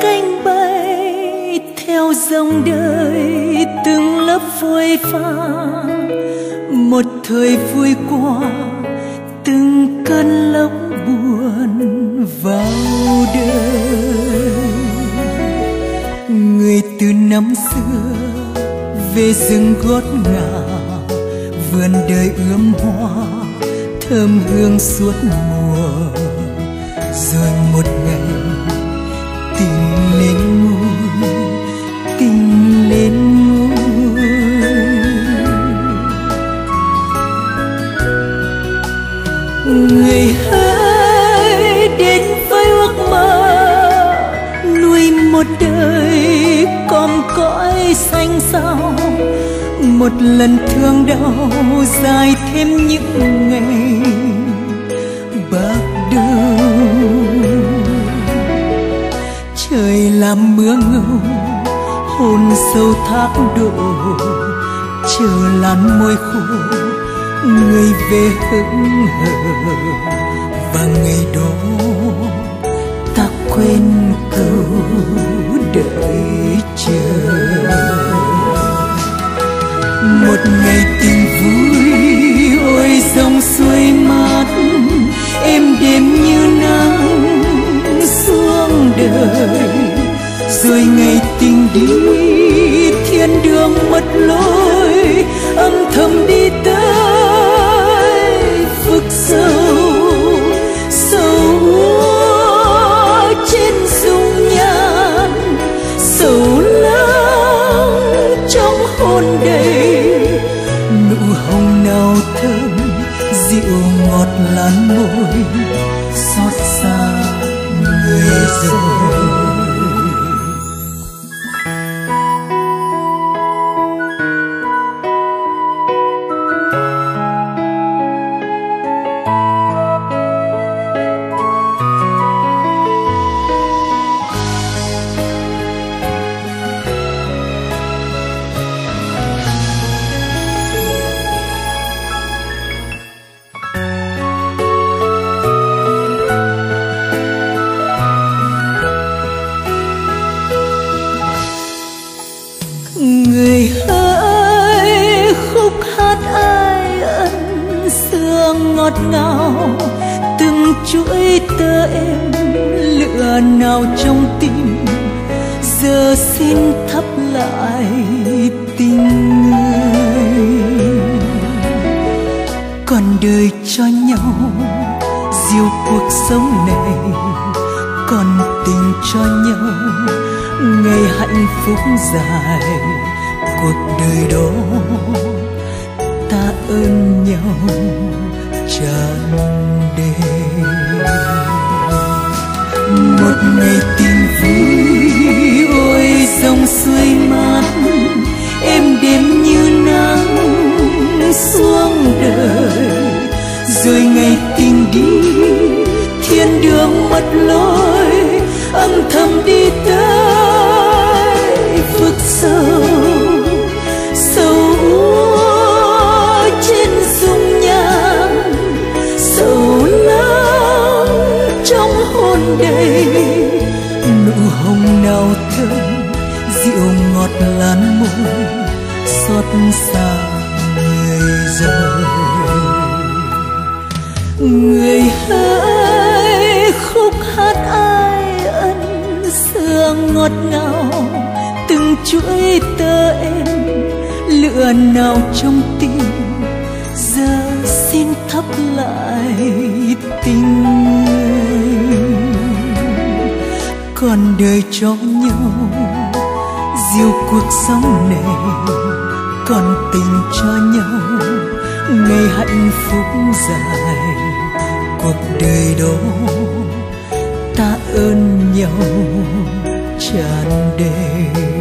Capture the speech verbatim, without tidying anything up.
cánh bay theo dòng đời từng lớp phôi pha, một thời vui qua từng cơn lốc buồn vào đời. Người từ năm xưa về rừng gót ngả, vườn đời ươm hoa thơm hương suốt mùa. Rồi một ngày tình lên ngôi, tình lên ngôi. Người hãy đến với ước mơ, nuôi một đời còm cõi xanh sao. Một lần thương đau dài thêm những ngày bạc đầu. Trời làm mưa ngâu hôn sâu thác đổ, chờ làn môi khô người về hững hờ. Và ngày đó ta quên câu đợi chờ. Một ngày tình vui ôi dòng suối mát, êm đềm như nắng xuống đời. Rồi ngày tình đi thiên đường mất lối, âm thầm đi tới vực sâu. Sâu trên dung nhan, sâu lắng trong hôn đầy. Nụ hồng nào thơm dịu ngọt làn môi, xót xa người rồi. Người hỡi khúc hát ai ân xưa ngọt ngào, từng chuỗi tơ em lửa nào trong tim. Giờ xin thắp lại tình người, còn đời cho nhau diều cuộc sống này. Còn tình cho nhau ngày hạnh phúc dài. Cuộc đời đó ta ơn nhau tràn đầy. Một ngày tình vui ôi dòng suối mát, êm đềm như nắng xuống đời. Rồi ngày tình đi thiên đường mất lối, âm thầm đi tới vực sâu. Sâu trên dung nhan, sâu lắng trong hôn đầy. Nụ hồng nào thơm dịu ngọt làn môi, xót xa người rồi. Người hỡi khúc hát ai ân xưa ngọt ngào, từng chuỗi tơ em lửa nào trong tim. Giờ xin thắp lại tình người, còn đời cho nhau diều cuộc sống này. Còn tình cho nhau ngày hạnh phúc dài. Cuộc đời đó ta ơn nhau tràn đầy.